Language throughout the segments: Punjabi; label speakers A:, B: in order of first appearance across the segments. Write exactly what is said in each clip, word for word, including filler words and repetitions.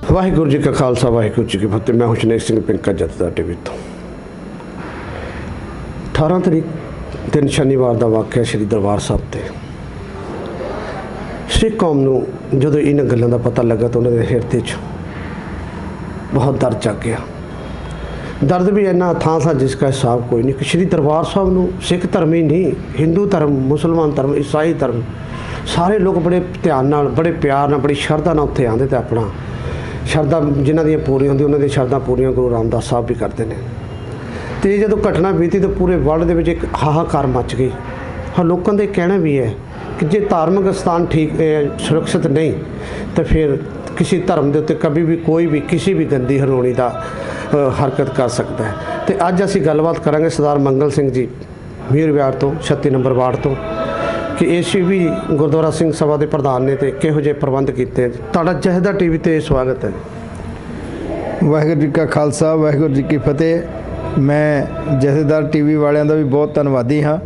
A: वाहिगुरू जी का खालसा वाहिगुरू जी की फतेह। मैं हुशनेक सिंह पिंका जत्था टीवी तो अठारह तरीक दिन शनिवार का वाक़या श्री दरबार साहब से सिख कौम नूं जदों इन्हां गल्लां दा पता लगा तो उन्होंने हिरदे च बहुत दर्द जाग गया। दर्द भी इन्ना थां था जिसका हिसाब कोई नहीं कि श्री दरबार साहब नूं सिख धर्म ही नहीं, हिंदू धर्म, मुसलमान धर्म, ईसाई धर्म सारे लोग बड़े ध्यान नाल, बड़े प्यार नाल, बड़ी शरधा नाल उत्थे आंदे ते अपना शरधा जिन्हां दी पूरी होंदी उन्हां दी शरधा पूरियां गुरु रामदास साहब भी करते हैं। तो ये जो घटना बीती तो पूरे वर्ल्ड के एक हाहाकार मच गई। हाँ, लोगों का कहना भी है कि जो धार्मिक स्थान ठीक सुरक्षित नहीं तो फिर किसी धर्म के उत्ते कभी भी कोई भी किसी भी गंदी हरौनी का हरकत कर सकता है। तो अज असीं गलबात करांगे सरदार मंगल सिंह जी मीर विहार तो छत्ती नंबर वार्ड तो कि इस भी गुरुद्वारा सिंह सभा के प्रधान ने तो किहो जिहे प्रबंध किए हैं। तुहाडा जहदा टीवी ते स्वागत है।
B: वाहिगुरू जी का खालसा वाहिगुरू जी की फतेह। मैं जथेदार टीवी वालियां दा भी बहुत धन्नवादी हाँ,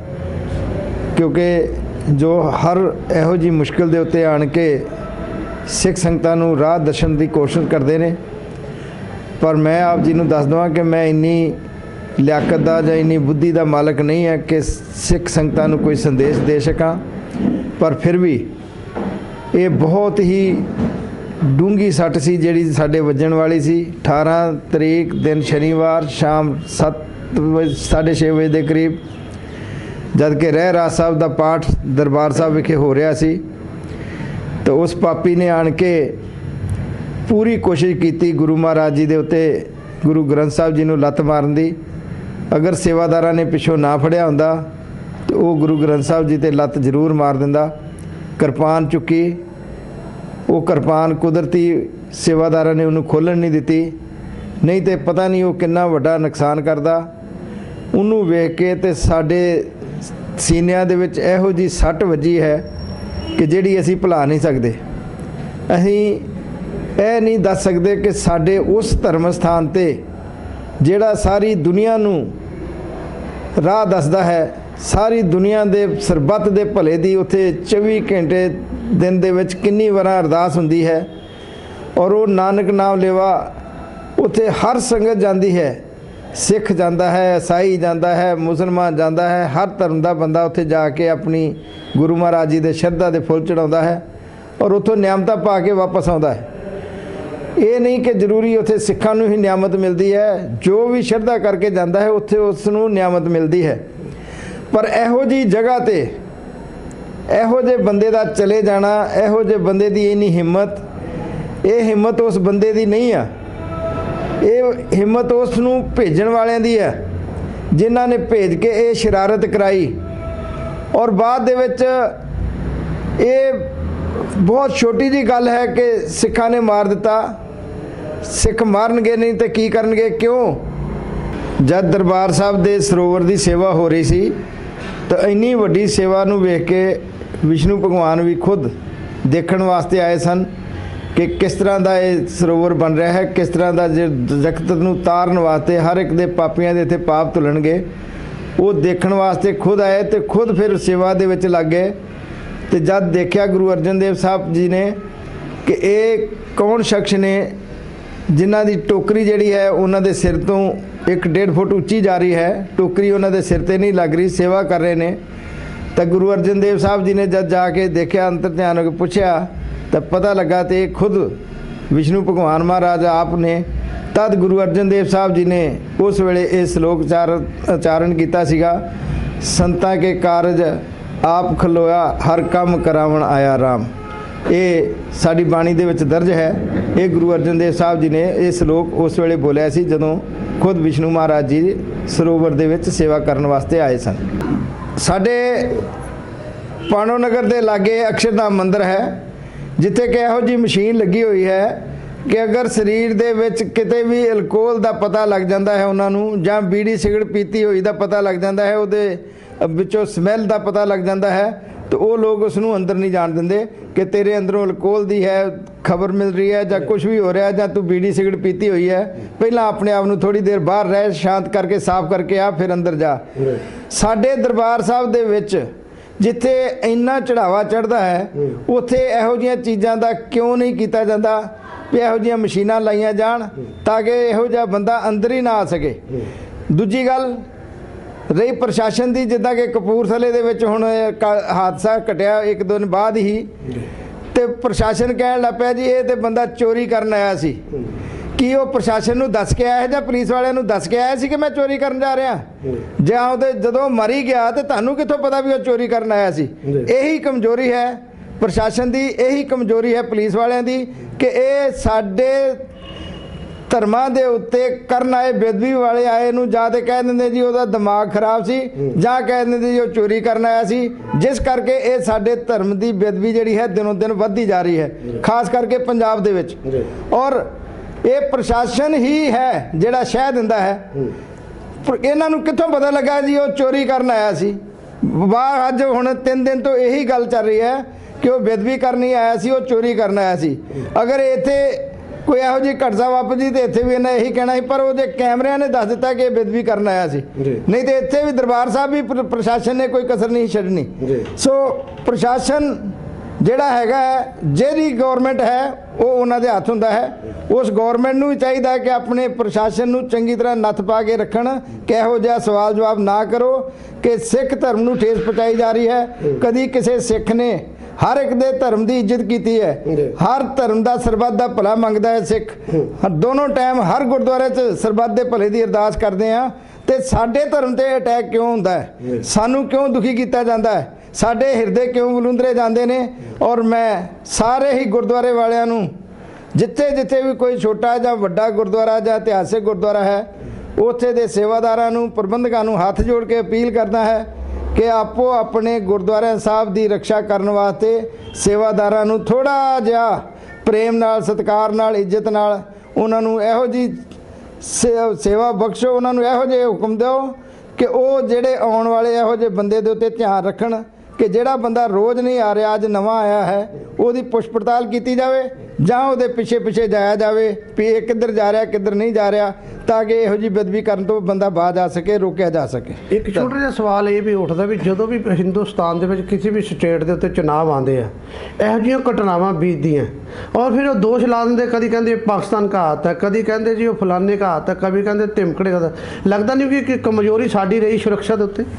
B: क्योंकि जो हर इहो जी मुश्किल दे उत्ते आण के सिख संगतां नूं राह दर्शन की कोशिश करते हैं। पर मैं आप जी नूं दस दवां कि मैं इन्नी लियाकत दा जां इन्नी बुद्धि दा मालक नहीं है कि सिख संगतां नूं कोई संदेश दे सकां। पर फिर भी ये बहुत ही डूंगी सट सी जिहड़ी साडे वजन वाली सी। अठारह तरीक दिन शनिवार शाम सत्त बजे साढ़े छे बजे के करीब जद कि रह राज साहब का पाठ दरबार साहब विखे हो रहा सी तो उस पापी ने आन के पूरी कोशिश की गुरु महाराज जी के उत्ते गुरु ग्रंथ साहब जी नूं लत्त मारन दी। अगर सेवादारा ने पिछों ना फड़िया हुंदा तो वो गुरु ग्रंथ साहब जी ते लत्त जरूर मार दिंदा। किरपान चुकी, वो किरपान कुदरती सेवादारा ने उन्होंने खोलन नहीं दी, नहीं तो पता नहीं वो कितना वड्डा नुकसान करता। उन्होंने वेख के ते साडे सीनिया दे विच इहो जी सट वजी है कि जिहड़ी असीं भुला नहीं सकते। असीं यह नहीं दस सकते कि साडे उस धर्म स्थान ते जिहड़ा सारी दुनिया नूं राह दसदा है, सारी दुनिया दे सरबत दे भले दी उत्थे चौबी घंटे दिन दे विच किन्नी वार अरदास हुंदी है और वो नानक नाम लेवा उत्थे हर संगत जाती है। सिख जाता है, ईसाई जाता है, मुसलमान जाता है, हर धर्म का बंदा उत्थे जाके अपनी गुरु महाराज जी दे श्रद्धा दे फुल चढ़ाता है और उत्थों नियामतां पा के वापस आता है। ये नहीं कि जरूरी उत्थे सिखां नूं ही नियामत मिलती है, जो भी श्रद्धा करके जाता है उत्थे उसनूं नियामत मिलती है। पर इहो जी जगह ते इहो जे बंदे दा चले जाना, इहो जे बंदे दी इन्नी हिम्मत, ये हिम्मत उस बंदे दी नहीं है, ये हिम्मत उस नूं भेजण वालियां दी है जिन्हां ने भेज के ये शरारत कराई। और बाद दे विच ये बहुत छोटी जी गल है कि सिखां ने मार दिता। सिख मारनगे नहीं तो की करनगे? क्यों जब दरबार साहब दे सरोवर की सेवा हो रही सी तो इन्नी वड्डी सेवा नूं वेख के विष्णु भगवान भी खुद देखण वास्ते आए सन कि किस तरह का ये सरोवर बन रहा है, किस तरह का जो जगत नूं तारन वास्ते हर एक दे पापियां दे इत्थे पाप धुलणगे, वो देखण वास्ते खुद आए तो खुद फिर सेवा दे विच लग गए। तो जब देखा गुरु अर्जन देव साहब जी ने कि ये कौन शख्स ने जिन्हां दी टोकरी जिहड़ी है उन्हां दे सिर तो एक डेढ़ फुट उच्ची जा रही है, टोकरी उन्हां दे सिर ते नहीं लग रही, सेवा कर रहे ने। तो गुरु अर्जन देव साहब जी ने जब जाके देखा अंतर ध्यान होकर पूछा तो पता लगा तो खुद विष्णु भगवान महाराज आप ने। तद गुरु अर्जन देव साहब जी ने उस वेले ये श्लोक चार उच्चारण किया सीगा, संतां के कारज आप खलोया हर काम करावन आया राम। ये साड़ी बाणी दे विच दर्ज है। ये गुरु अर्जन देव साहब जी ने ये श्लोक उस वेले बोलिया सी जदों खुद विष्णु महाराज जी सरोवर दे विच सेवा करन वास्ते आए सन। साडे पाणो नगर दे लागे अक्षरधाम मंदिर है जिथे कि इहो जी मशीन लगी हुई है कि अगर शरीर दे विच किते भी अल्कोहल दा पता लग जाता है उन्होंने, जां बीड़ी सिगरट पीती हुई दा पता लग जाता है, उहदे विचों स्मैल दा पता लग जाता है, तो वो लोग उसनूं अंदर नहीं जाण दिंदे कि तेरे अंदरों अल्कोहल दी है खबर मिल रही है, जां कुछ भी हो रहा है, जां तू बीड़ी सिगरट पीती हुई है। पहला अपने आप नूं थोड़ी देर बाहर रह, शांत करके साफ करके आ, फिर अंदर जा। साडे दरबार साहब दे विच जिथे इन्ना चढ़ावा चढ़ता है उत्थे इहो जिहियां चीज़ां दा क्यों नहीं किया जाता? ਵੀ ਇਹੋ ਜਿਹੀਆਂ ਮਸ਼ੀਨਾਂ ਲਾਈਆਂ ਜਾਣ ਤਾਂ ਕਿ ਇਹੋ ਜਿਹਾ ਬੰਦਾ ਅੰਦਰ ਹੀ ਨਾ ਆ ਸਕੇ। ਦੂਜੀ ਗੱਲ ਰਹੀ ਪ੍ਰਸ਼ਾਸਨ ਦੀ, ਜਿੱਦਾਂ ਕਿ ਕਪੂਰਥਲੇ ਦੇ ਵਿੱਚ ਹੁਣ ਹਾਦਸਾ ਘਟਿਆ ਇੱਕ ਦਿਨ ਬਾਅਦ ਹੀ, ਤੇ ਪ੍ਰਸ਼ਾਸਨ ਕਹਿਣ ਲੱਗ ਪਿਆ ਜੀ ਇਹ ਤੇ ਬੰਦਾ ਚੋਰੀ ਕਰਨ ਆਇਆ ਸੀ। ਕੀ ਉਹ ਪ੍ਰਸ਼ਾਸਨ ਨੂੰ ਦੱਸ ਕੇ ਆਇਆ ਜਾਂ ਪੁਲਿਸ ਵਾਲਿਆਂ ਨੂੰ ਦੱਸ ਕੇ ਆਇਆ ਸੀ ਕਿ ਮੈਂ ਚੋਰੀ ਕਰਨ ਜਾ ਰਿਹਾ? ਜਾਂ ਉਹਦੇ ਜਦੋਂ ਮਰੀ ਗਿਆ ਤੇ ਤੁਹਾਨੂੰ ਕਿੱਥੋਂ ਪਤਾ ਵੀ ਉਹ ਚੋਰੀ ਕਰਨ ਆਇਆ ਸੀ? ਇਹੀ ਕਮਜ਼ੋਰੀ ਹੈ ਪ੍ਰਸ਼ਾਸਨ ਦੀ, ਇਹੀ ਕਮਜ਼ੋਰੀ ਹੈ ਪੁਲਿਸ ਵਾਲਿਆਂ ਦੀ ਕਿ ਇਹ ਸਾਡੇ ਧਰਮਾਂ ਦੇ ਉੱਤੇ ਕਰਨ ਆਏ ਬੇਅਦਬੀ ਵਾਲੇ ਆਏ ਨੂੰ ਜਾਂ ਤੇ ਕਹਿ ਦਿੰਦੇ ਜੀ ਉਹਦਾ ਦਿਮਾਗ ਖਰਾਬ ਸੀ, ਜਾਂ ਕਹਿ ਦਿੰਦੇ ਜੀ ਉਹ ਚੋਰੀ ਕਰਨ ਆਇਆ ਸੀ, ਜਿਸ ਕਰਕੇ ਇਹ ਸਾਡੇ ਧਰਮ ਦੀ ਬੇਅਦਬੀ ਜਿਹੜੀ ਹੈ ਦਿਨੋਂ ਦਿਨ ਵੱਧਦੀ ਜਾ ਰਹੀ ਹੈ, ਖਾਸ ਕਰਕੇ ਪੰਜਾਬ ਦੇ ਵਿੱਚ। ਔਰ ਇਹ ਪ੍ਰਸ਼ਾਸਨ ਹੀ ਹੈ ਜਿਹੜਾ ਸ਼ਹਿ ਦਿੰਦਾ ਹੈ। ਇਹਨਾਂ ਨੂੰ ਕਿੱਥੋਂ ਪਤਾ ਲੱਗਾ ਜੀ ਉਹ ਚੋਰੀ ਕਰਨ ਆਇਆ ਸੀ? ਬਾਹਰ ਅੱਜ ਹੁਣ ਤਿੰਨ ਦਿਨ ਤੋਂ ਇਹੀ ਗੱਲ ਚੱਲ ਰਹੀ ਹੈ ਕਿ ਉਹ ਬੇਅਦਬੀ ਕਰਨੀ ਆਇਆ ਸੀ, ਉਹ ਚੋਰੀ ਕਰਨ ਆਇਆ ਸੀ। ਅਗਰ ਇੱਥੇ ਕੋਈ ਇਹੋ ਜਿਹੀ ਘਟਨਾ ਵਾਪਰਦੀ ਤੇ ਇੱਥੇ ਵੀ ਇਹਨਾਂ ਇਹੀ ਕਹਿਣਾ ਸੀ, ਪਰ ਉਹਦੇ ਕੈਮਰਿਆਂ ਨੇ ਦੱਸ ਦਿੱਤਾ ਕਿ ਇਹ ਬੇਅਦਬੀ ਕਰਨ ਆਇਆ ਸੀ। ਨਹੀਂ ਤੇ ਇੱਥੇ ਵੀ ਦਰਬਾਰ ਸਾਹਿਬ ਵੀ ਪ੍ਰਸ਼ਾਸਨ ਨੇ ਕੋਈ ਕਸਰ ਨਹੀਂ ਛੱਡਣੀ। ਸੋ ਪ੍ਰਸ਼ਾਸਨ ਜਿਹੜਾ ਹੈਗਾ ਜਿਹੜੀ ਗੌਰਮੈਂਟ ਹੈ ਉਹ ਉਹਨਾਂ ਦੇ ਹੱਥ ਹੁੰਦਾ ਹੈ। ਉਸ ਗੌਰਮੈਂਟ ਨੂੰ ਵੀ ਚਾਹੀਦਾ ਕਿ ਆਪਣੇ ਪ੍ਰਸ਼ਾਸਨ ਨੂੰ ਚੰਗੀ ਤਰ੍ਹਾਂ ਨੱਥ ਪਾ ਕੇ ਰੱਖਣ, ਕਿਹੋ ਜਿਹਾ ਸਵਾਲ ਜਵਾਬ ਨਾ ਕਰੋ ਕਿ ਸਿੱਖ ਧਰਮ ਨੂੰ ਠੇਸ ਪਹੁੰਚਾਈ ਜਾ ਰਹੀ ਹੈ। ਕਦੀ ਕਿਸੇ ਸਿੱਖ ਨੇ ਹਰ ਇੱਕ ਦੇ ਧਰਮ ਦੀ ਇੱਜ਼ਤ ਕੀਤੀ ਹੈ, ਹਰ ਧਰਮ ਦਾ ਸਰਬੱਤ ਦਾ ਭਲਾ ਮੰਗਦਾ ਹੈ ਸਿੱਖ। ਦੋਨੋਂ ਟਾਈਮ ਹਰ ਗੁਰਦੁਆਰੇ 'ਚ ਸਰਬੱਤ ਦੇ ਭਲੇ ਦੀ ਅਰਦਾਸ ਕਰਦੇ ਆ, ਤੇ ਸਾਡੇ ਧਰਮ ਤੇ ਅਟੈਕ ਕਿਉਂ ਹੁੰਦਾ ਹੈ? ਸਾਨੂੰ ਕਿਉਂ ਦੁਖੀ ਕੀਤਾ ਜਾਂਦਾ ਹੈ? ਸਾਡੇ ਹਿਰਦੇ ਕਿਉਂ ਵਲੂੰਦਰੇ ਜਾਂਦੇ ਨੇ? ਔਰ ਮੈਂ ਸਾਰੇ ਹੀ ਗੁਰਦੁਆਰੇ ਵਾਲਿਆਂ ਨੂੰ, ਜਿੱਥੇ ਜਿੱਥੇ ਵੀ ਕੋਈ ਛੋਟਾ ਜਾਂ ਵੱਡਾ ਗੁਰਦੁਆਰਾ ਜਾਂ ਇਤਿਹਾਸਿਕ ਗੁਰਦੁਆਰਾ ਹੈ, ਉੱਥੇ ਦੇ ਸੇਵਾਦਾਰਾਂ ਨੂੰ, ਪ੍ਰਬੰਧਕਾਂ ਨੂੰ ਹੱਥ ਜੋੜ ਕੇ ਅਪੀਲ ਕਰਦਾ ਹੈ ਕਿ ਆਪੋ ਆਪਣੇ ਗੁਰਦੁਆਰਾ ਸਾਹਿਬ ਦੀ ਰੱਖਿਆ ਕਰਨ ਵਾਸਤੇ ਸੇਵਾਦਾਰਾਂ ਨੂੰ ਥੋੜ੍ਹਾ ਜਿਹਾ ਪ੍ਰੇਮ ਨਾਲ, ਸਤਿਕਾਰ ਨਾਲ, ਇੱਜ਼ਤ ਨਾਲ ਉਹਨਾਂ ਨੂੰ ਇਹੋ ਜਿਹੀ ਸੇਵਾ ਬਖਸ਼ੋ, ਉਹਨਾਂ ਨੂੰ ਇਹੋ ਜਿਹੇ ਹੁਕਮ ਦਿਓ ਕਿ ਉਹ ਜਿਹੜੇ ਆਉਣ ਵਾਲੇ ਇਹੋ ਜਿਹੇ ਬੰਦੇ ਦੇ ਉੱਤੇ ਧਿਆਨ ਰੱਖਣ ਕਿ ਜਿਹੜਾ ਬੰਦਾ ਰੋਜ਼ ਨਹੀਂ ਆ ਰਿਹਾ, ਅੱਜ ਨਵਾਂ ਆਇਆ ਹੈ, ਉਹਦੀ ਪੁੱਛ ਪੜਤਾਲ ਕੀਤੀ ਜਾਵੇ ਜਾਂ ਉਹਦੇ ਪਿੱਛੇ ਪਿੱਛੇ ਜਾਇਆ ਜਾਵੇ ਵੀ ਇਹ ਕਿੱਧਰ ਜਾ ਰਿਹਾ, ਕਿੱਧਰ ਨਹੀਂ ਜਾ ਰਿਹਾ, ਤਾਂ ਕਿ ਇਹੋ ਜਿਹੀ ਬੇਅਦਬੀ ਕਰਨ ਤੋਂ ਬੰਦਾ ਬਾਜ਼ ਆ ਸਕੇ, ਰੋਕਿਆ ਜਾ ਸਕੇ।
A: ਇੱਕ ਛੋਟਾ ਜਿਹਾ ਸਵਾਲ ਇਹ ਵੀ ਉੱਠਦਾ ਵੀ ਜਦੋਂ ਵੀ ਹਿੰਦੁਸਤਾਨ ਦੇ ਵਿੱਚ ਕਿਸੇ ਵੀ ਸਟੇਟ ਦੇ ਉੱਤੇ ਚੁਣਾਵ ਆਉਂਦੇ ਆ, ਇਹੋ ਜਿਹੀਆਂ ਘਟਨਾਵਾਂ ਬੀਤਦੀਆਂ ਔਰ ਫਿਰ ਉਹ ਦੋਸ਼ ਲਾ ਦਿੰਦੇ, ਕਦੀ ਕਹਿੰਦੇ ਪਾਕਿਸਤਾਨ ਦਾ ਹੱਥ ਹੈ, ਕਦੀ ਕਹਿੰਦੇ ਜੀ ਉਹ ਫਲਾਨੇ ਦਾ ਹੱਥ ਹੈ, ਕभी ਕਹਿੰਦੇ ਧਮਕੜੇ ਦਾ। ਲੱਗਦਾ ਨਹੀਂ ਕਿ ਕਮਜ਼ੋਰੀ ਸਾਡੀ ਰਹੀ ਸੁਰੱਖਿਆ ਦੇ ਉੱਤੇ?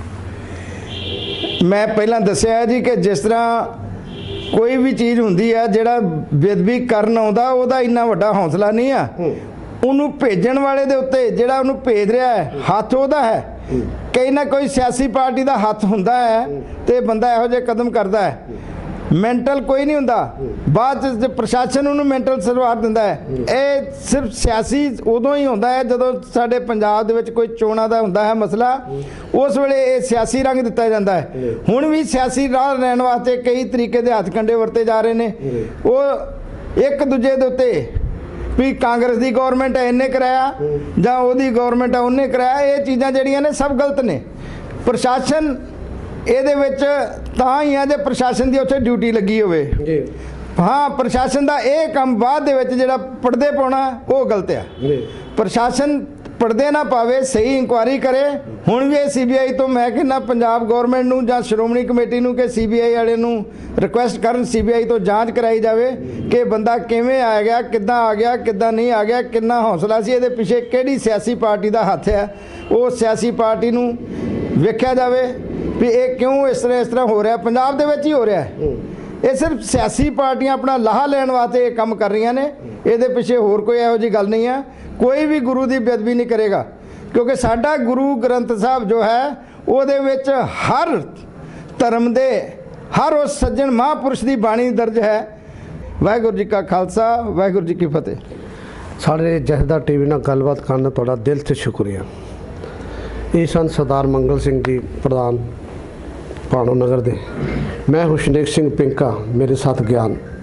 B: ਮੈਂ ਪਹਿਲਾਂ ਦੱਸਿਆ ਜੀ ਕਿ ਜਿਸ ਤਰ੍ਹਾਂ ਕੋਈ ਵੀ ਚੀਜ਼ ਹੁੰਦੀ ਹੈ, ਜਿਹੜਾ ਬੇਅਦਬੀ ਕਰਨ ਆਉਂਦਾ ਉਹਦਾ ਇੰਨਾ ਵੱਡਾ ਹੌਸਲਾ ਨਹੀਂ ਆ, ਉਹਨੂੰ ਭੇਜਣ ਵਾਲੇ ਦੇ ਉੱਤੇ, ਜਿਹੜਾ ਉਹਨੂੰ ਭੇਜ ਰਿਹਾ ਹੈ, ਹੱਥ ਉਹਦਾ ਹੈ। ਕਈ ਨਾ ਕੋਈ ਸਿਆਸੀ ਪਾਰਟੀ ਦਾ ਹੱਥ ਹੁੰਦਾ ਹੈ ਤੇ ਬੰਦਾ ਇਹੋ ਜਿਹੇ ਕਦਮ ਕਰਦਾ ਹੈ। ਮੈਂਟਲ ਕੋਈ ਨਹੀਂ ਹੁੰਦਾ, ਬਾਅਦ 'ਚ ਪ੍ਰਸ਼ਾਸਨ ਉਹਨੂੰ ਮੈਂਟਲ ਸਰਵਾਰ ਦਿੰਦਾ ਹੈ। ਇਹ ਸਿਰਫ ਸਿਆਸੀ ਉਦੋਂ ਹੀ ਹੁੰਦਾ ਹੈ ਜਦੋਂ ਸਾਡੇ ਪੰਜਾਬ ਦੇ ਵਿੱਚ ਕੋਈ ਚੋਣਾਂ ਦਾ ਹੁੰਦਾ ਹੈ ਮਸਲਾ, ਉਸ ਵੇਲੇ ਇਹ ਸਿਆਸੀ ਰੰਗ ਦਿੱਤਾ ਜਾਂਦਾ ਹੈ। ਹੁਣ ਵੀ ਸਿਆਸੀ ਰਾਹ ਲੈਣ ਵਾਸਤੇ ਕਈ ਤਰੀਕੇ ਦੇ ਹੱਥ ਕੰਡੇ ਵਰਤੇ ਜਾ ਰਹੇ ਨੇ। ਉਹ ਇੱਕ ਦੂਜੇ ਦੇ ਉੱਤੇ ਵੀ ਕਾਂਗਰਸ ਦੀ ਗੌਰਮੈਂਟ ਹੈ ਇਹਨੇ ਕਰਾਇਆ ਜਾਂ ਉਹਦੀ ਗੌਰਮੈਂਟ ਹੈ ਉਹਨੇ ਕਰਾਇਆ, ਇਹ ਚੀਜ਼ਾਂ ਜਿਹੜੀਆਂ ਨੇ ਸਭ ਗਲਤ ਨੇ। ਪ੍ਰਸ਼ਾਸਨ ਇਹਦੇ ਵਿੱਚ ਤਾਂ ਹੀ ਆ ਜੇ ਪ੍ਰਸ਼ਾਸਨ ਦੀ ਉੱਥੇ ਡਿਊਟੀ ਲੱਗੀ ਹੋਵੇ ਜੀ। ਹਾਂ, ਪ੍ਰਸ਼ਾਸਨ ਦਾ ਇਹ ਕੰਮ ਬਾਅਦ ਦੇ ਵਿੱਚ ਜਿਹੜਾ ਪਰਦੇ ਪਾਉਣਾ ਉਹ ਗਲਤ ਆ। ਪ੍ਰਸ਼ਾਸਨ ਪਰਦੇ ਨਾ ਪਾਵੇ, ਸਹੀ ਇਨਕੁਆਇਰੀ ਕਰੇ। ਹੁਣ ਵੀ ਇਹ ਸੀ ਬੀ ਆਈ ਤੋਂ ਮੈਂ ਕਹਿੰਦਾ ਪੰਜਾਬ ਗੌਰਮੈਂਟ ਨੂੰ ਜਾਂ ਸ਼੍ਰੋਮਣੀ ਕਮੇਟੀ ਨੂੰ ਕਿ ਸੀ ਬੀ ਆਈ ਵਾਲੇ ਨੂੰ ਰਿਕੁਐਸਟ ਕਰਨ, ਸੀ ਬੀ ਆਈ ਤੋਂ ਜਾਂਚ ਕਰਾਈ ਜਾਵੇ ਕਿ ਬੰਦਾ ਕਿਵੇਂ ਆ ਗਿਆ, ਕਿੱਦਾਂ ਆ ਗਿਆ, ਕਿੱਦਾਂ ਨਹੀਂ ਆ ਗਿਆ, ਕਿੰਨਾ ਹੌਸਲਾ ਸੀ, ਇਹਦੇ ਪਿੱਛੇ ਕਿਹੜੀ ਸਿਆਸੀ ਪਾਰਟੀ ਦਾ ਹੱਥ ਹੈ। ਉਹ ਸਿਆਸੀ ਪਾਰਟੀ ਨੂੰ ਵੇਖਿਆ ਜਾਵੇ ਵੀ ਇਹ ਕਿਉਂ ਇਸ ਤਰ੍ਹਾਂ ਇਸ ਤਰ੍ਹਾਂ ਹੋ ਰਿਹਾ, ਪੰਜਾਬ ਦੇ ਵਿੱਚ ਹੀ ਹੋ ਰਿਹਾ ਹੈ। ਇਹ ਸਿਰਫ ਸਿਆਸੀ ਪਾਰਟੀਆਂ ਆਪਣਾ ਲਾਹਾ ਲੈਣ ਵਾਸਤੇ ਇਹ ਕੰਮ ਕਰ ਰਹੀਆਂ ਨੇ, ਇਹਦੇ ਪਿੱਛੇ ਹੋਰ ਕੋਈ ਇਹੋ ਜਿਹੀ ਗੱਲ ਨਹੀਂ ਹੈ। ਕੋਈ ਵੀ ਗੁਰੂ ਦੀ ਬੇਅਦਬੀ ਨਹੀਂ ਕਰੇਗਾ, ਕਿਉਂਕਿ ਸਾਡਾ ਗੁਰੂ ਗ੍ਰੰਥ ਸਾਹਿਬ ਜੋ ਹੈ ਉਹਦੇ ਵਿੱਚ ਹਰ ਧਰਮ ਦੇ ਹਰ ਉਸ ਸੱਜਣ ਮਹਾਂਪੁਰਸ਼ ਦੀ ਬਾਣੀ ਦਰਜ ਹੈ। ਵਾਹਿਗੁਰੂ ਜੀ ਕਾ ਖਾਲਸਾ, ਵਾਹਿਗੁਰੂ ਜੀ ਕੀ ਫਤਿਹ।
A: ਸਾਡੇ ਜਥੇਦਾਰ ਟੀਵੀ ਨਾਲ ਗੱਲਬਾਤ ਕਰਨ ਦਾ ਤੁਹਾਡਾ ਦਿਲ ਤੋਂ ਸ਼ੁਕਰੀਆ। ਇਹ ਸਨ ਸਰਦਾਰ ਮੰਗਲ ਸਿੰਘ ਜੀ, ਪ੍ਰਧਾਨ ਭਾਣੋ ਨਗਰ ਦੇ। मैं हुशनेक सिंह पिंका, मेरे साथ ज्ञान।